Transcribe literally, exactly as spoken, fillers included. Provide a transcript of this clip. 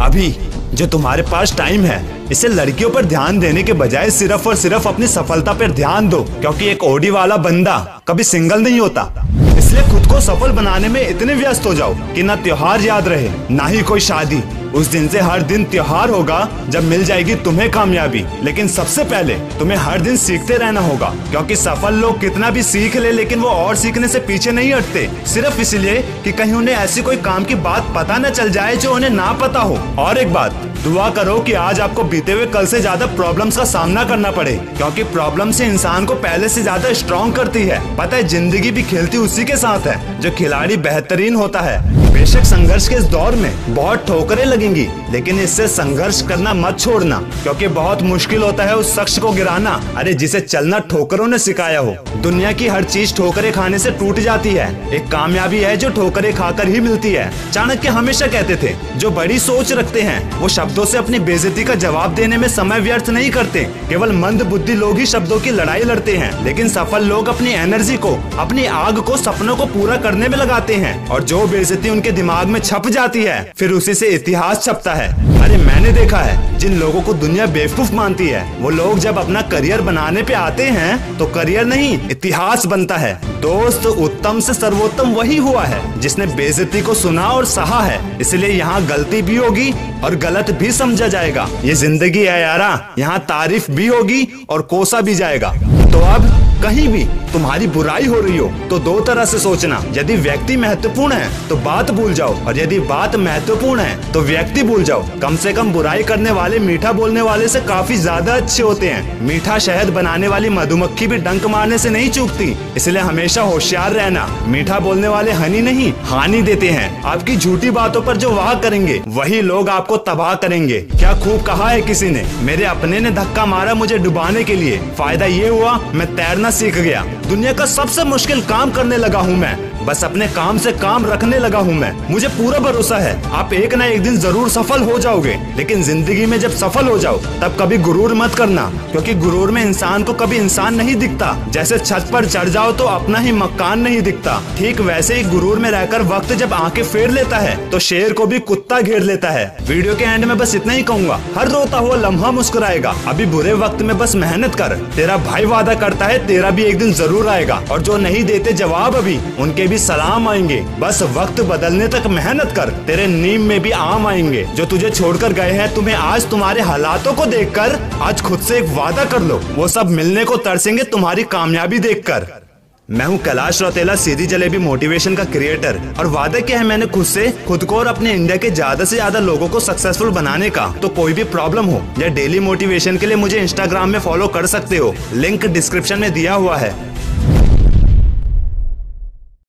अभी जो तुम्हारे पास टाइम है, इसे लड़कियों पर ध्यान देने के बजाय सिर्फ और सिर्फ अपनी सफलता पर ध्यान दो, क्योंकि एक ओडी वाला बंदा कभी सिंगल नहीं होता। इसलिए खुद को सफल बनाने में इतने व्यस्त हो जाओ कि ना त्योहार याद रहे ना ही कोई शादी। उस दिन से हर दिन त्योहार होगा जब मिल जाएगी तुम्हें कामयाबी। लेकिन सबसे पहले तुम्हें हर दिन सीखते रहना होगा, क्योंकि सफल लोग कितना भी सीख ले लेकिन वो और सीखने से पीछे नहीं हटते, सिर्फ इसलिए कि कहीं उन्हें ऐसी कोई काम की बात पता न चल जाए जो उन्हें ना पता हो। और एक बात, दुआ करो कि आज आपको बीते हुए कल से ज्यादा प्रॉब्लम्स का सामना करना पड़े, क्योंकि प्रॉब्लम से इंसान को पहले से ज्यादा स्ट्रॉन्ग करती है। पता है, जिंदगी भी खेलती उसी के साथ है जो खिलाड़ी बेहतरीन होता है। बेशक संघर्ष के इस दौर में बहुत ठोकरें लगेंगी, लेकिन इससे संघर्ष करना मत छोड़ना, क्योंकि बहुत मुश्किल होता है उस शख्स को गिराना, अरे जिसे चलना ठोकरों ने सिखाया हो। दुनिया की हर चीज ठोकरें खाने से टूट जाती है, एक कामयाबी है जो ठोकरें खाकर ही मिलती है। चाणक्य हमेशा कहते थे, जो बड़ी सोच रखते हैं वो शब्दों से अपनी बेइज्जती का जवाब देने में समय व्यर्थ नहीं करते। केवल मंद बुद्धि लोग ही शब्दों की लड़ाई लड़ते हैं, लेकिन सफल लोग अपनी एनर्जी को, अपनी आग को सपनों को पूरा करने में लगाते हैं। और जो बेइज्जती उनके दिमाग में छप जाती है, फिर उसी से इतिहास छपता है। अरे मैंने देखा है, जिन लोगों को दुनिया बेवकूफ मानती है, वो लोग जब अपना करियर बनाने पे आते हैं तो करियर नहीं इतिहास बनता है। दोस्त, उत्तम से सर्वोत्तम वही हुआ है जिसने बेइज्जती को सुना और सहा है। इसलिए यहाँ गलती भी होगी और गलत भी समझा जाएगा। ये जिंदगी है यारा, यहाँ तारीफ भी होगी और कोसा भी जाएगा। तो अब कहीं भी तुम्हारी बुराई हो रही हो तो दो तरह से सोचना, यदि व्यक्ति महत्वपूर्ण है तो बात भूल जाओ, और यदि बात महत्वपूर्ण है तो व्यक्ति भूल जाओ। कम से कम बुराई करने वाले मीठा बोलने वाले से काफी ज्यादा अच्छे होते हैं। मीठा शहद बनाने वाली मधुमक्खी भी डंक मारने से नहीं चूकती, इसलिए हमेशा होशियार रहना। मीठा बोलने वाले हनी नहीं हानि देते हैं। आपकी झूठी बातों पर जो वाह करेंगे वही लोग आपको तबाह करेंगे। क्या खूब कहा है किसी ने, मेरे अपने ने धक्का मारा मुझे डुबाने के लिए, फायदा ये हुआ मैं तैरना सीख गया। दुनिया का सबसे मुश्किल काम करने लगा हूँ मैं, बस अपने काम से काम रखने लगा हूँ मैं। मुझे पूरा भरोसा है आप एक ना एक दिन जरूर सफल हो जाओगे। लेकिन जिंदगी में जब सफल हो जाओ तब कभी गुरूर मत करना, क्योंकि गुरूर में इंसान को कभी इंसान नहीं दिखता। जैसे छत पर चढ़ जाओ तो अपना ही मकान नहीं दिखता, ठीक वैसे ही गुरूर में रहकर वक्त जब आंखें फेर लेता है तो शेर को भी कुत्ता घेर लेता है। वीडियो के एंड में बस इतना ही कहूंगा, हर रोता हुआ लम्हा मुस्कुराएगा। अभी बुरे वक्त में बस मेहनत कर, तेरा भाई वादा करता है तेरा भी एक दिन जरूर आएगा। और जो नहीं देते जवाब अभी, उनके भी सलाम आएंगे। बस वक्त बदलने तक मेहनत कर, तेरे नीम में भी आम आएंगे। जो तुझे छोड़कर गए हैं, तुम्हें आज तुम्हारे हालातों को देखकर आज खुद से एक वादा कर लो, वो सब मिलने को तरसेंगे तुम्हारी कामयाबी देखकर। मैं हूँ कैलाश रौतेला, सीधी जलेबी मोटिवेशन का क्रिएटर, और वादा किया है मैंने खुद से, खुद को और अपने इंडिया के ज्यादा से ज्यादा लोगों को सक्सेसफुल बनाने का। तो कोई भी प्रॉब्लम हो या डेली मोटिवेशन के लिए मुझे इंस्टाग्राम में फॉलो कर सकते हो, लिंक डिस्क्रिप्शन में दिया हुआ है।